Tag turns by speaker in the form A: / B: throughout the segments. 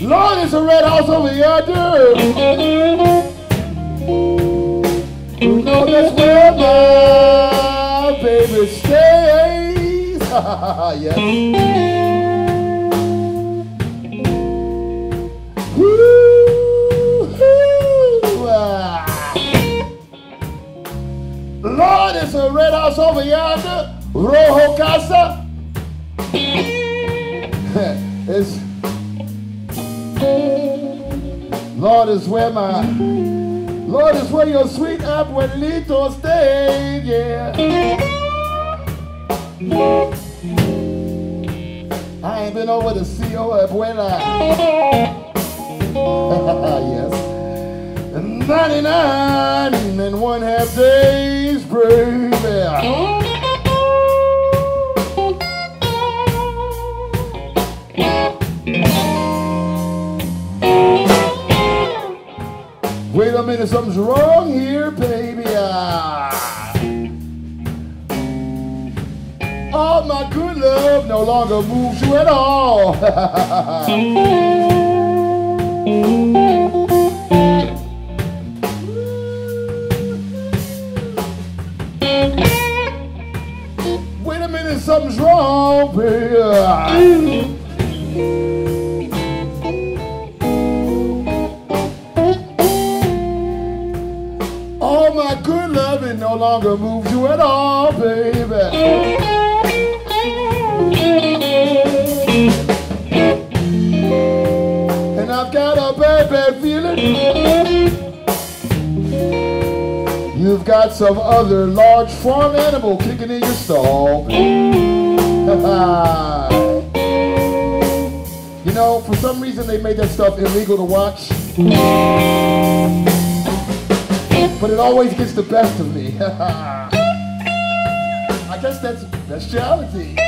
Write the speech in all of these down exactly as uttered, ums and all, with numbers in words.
A: Lord, it's a red house over yonder. You know that's where my baby stays. Yes. Woo-hoo. Ah. Lord, it's a red house over yonder. Rojo Casa. It's Lord is where my Lord is where your sweet abuelito stayed, yeah. I ain't been over to see your abuela. Yes. ninety-nine and one half days, baby. Wait a minute, something's wrong here, baby. Ah. All my good love no longer moves you at all. Wait a minute, something's wrong, baby. Ah. All my good loving no longer moves you at all, baby. And I've got a bad, bad feeling you've got some other large farm animal kicking in your stall. You know, for some reason they made that stuff illegal to watch. But it always gets the best of me. I guess that's bestiality.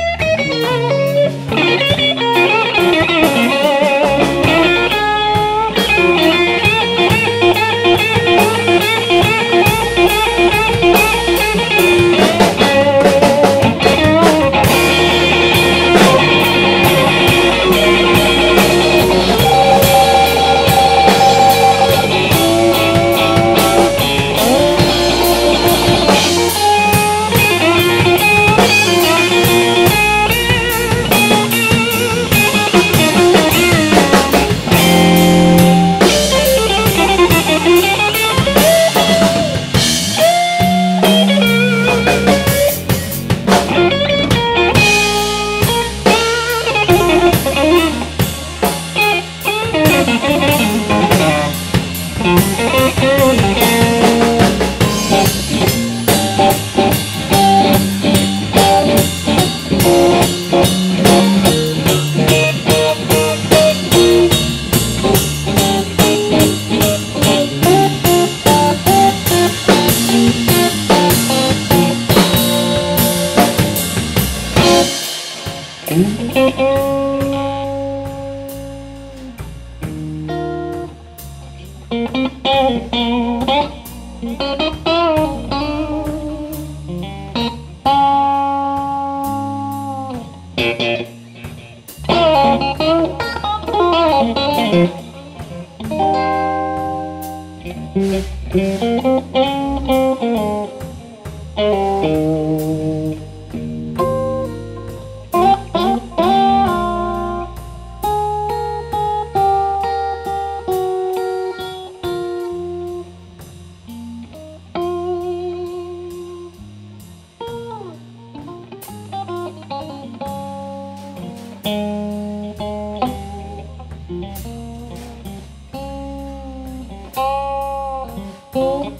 B: Oh.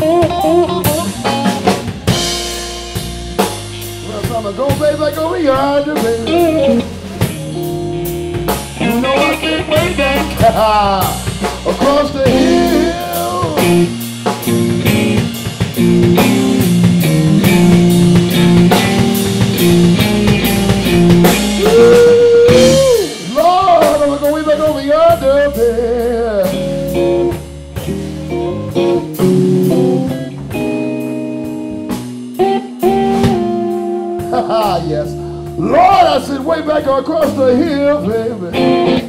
A: Well, time to go, baby, go yonder, baby. You know I've been way back across the hill. Ooh, Lord, I'm gonna go way back over yonder, baby. Haha, yes. Lord, I said way back across the hill, baby.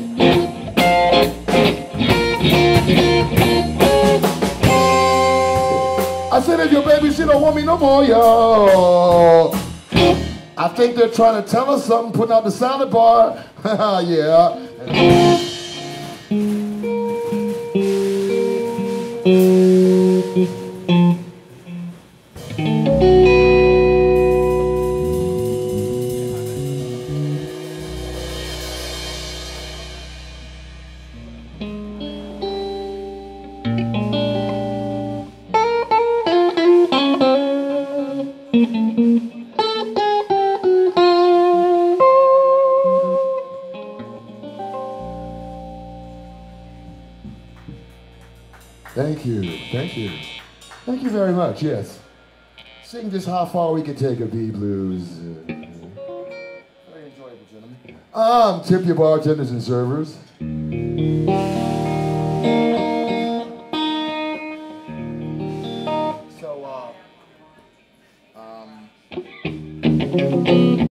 A: I said if your baby she don't want me no more, y'all. I think they're trying to tell us something, putting out the sound bar. Yeah. Thank you, thank you. Thank you very much, yes. Sing just how far we can take a B-blues. Very enjoyable, gentlemen. Um, tip your bartenders and servers. So, uh, um...